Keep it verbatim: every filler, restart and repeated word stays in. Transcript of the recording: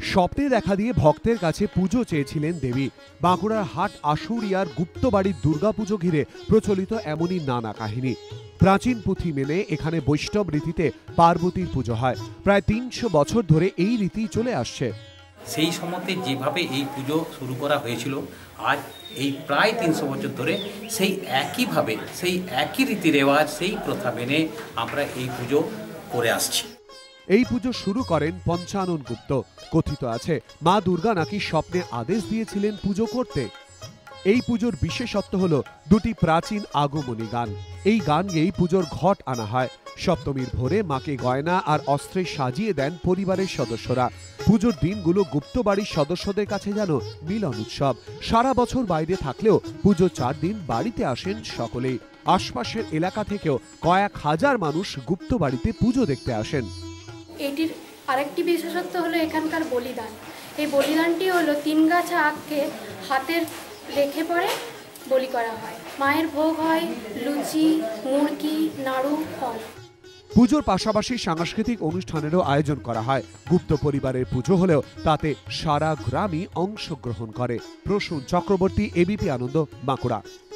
স্বপ্নে দেখা দিয়ে ভক্তের কাছে পুজো চেয়েছিলেন দেবী। বাঁকুড়ার হাট আশুরিয়ার গুপ্তবাড়ির দুর্গাপুজো ঘিরে প্রচলিত এমনই নানা কাহিনী। প্রাচীন পুঁথি মেনে এখানে বৈষ্ণব রীতিতে পার্বতীর পুজো হয়। প্রায় তিনশো বছর ধরে এই রীতি চলে আসছে। সেই সময়তে যেভাবে এই পুজো শুরু করা হয়েছিল, আজ এই প্রায় তিনশো বছর ধরে সেই একইভাবে সেই একই রীতি রেওয়াজ সেই প্রথা মেনে আমরা এই পুজো করে আসছি। এই পুজো শুরু করেন পঞ্চানন গুপ্ত। কথিত আছে মা দুর্গা নাকি স্বপ্নে আদেশ দিয়েছিলেন পুজো করতে। এই পুজোর বিশেষত্ব হলো দুটি প্রাচীন আগমনী গান। এই গান গেয়েই পুজোর ঘট আনা হয়। সপ্তমীর ভোরে মাকে গয়না আর অস্ত্রে সাজিয়ে দেন পরিবারের সদস্যরা। পুজোর দিনগুলো গুপ্তবাড়ির সদস্যদের কাছে যেন মিলন উৎসব। সারা বছর বাইরে থাকলেও পুজো চার দিন বাড়িতে আসেন সকলেই। আশপাশের এলাকা থেকেও কয়েক হাজার মানুষ গুপ্তবাড়িতে পুজো দেখতে আসেন। এটির আরেকটি বিশেষত্ব হলো এখানকার বলিদান। এই বলিদানটি হলো তিন গাছা আখকে হাতের রেখে পরে বলি করা হয়। মায়ের ভোগ হয় লুচি, মুরগি, নাড়ু, ফল। পুজোর পাশাপাশি সাংস্কৃতিক অনুষ্ঠানেরও আয়োজন করা হয়। গুপ্ত পরিবারের পুজো হলেও তাতে সারা গ্রামই অংশগ্রহণ করে। প্রসূন চক্রবর্তী, এবিপি আনন্দ, বাঁকুড়া।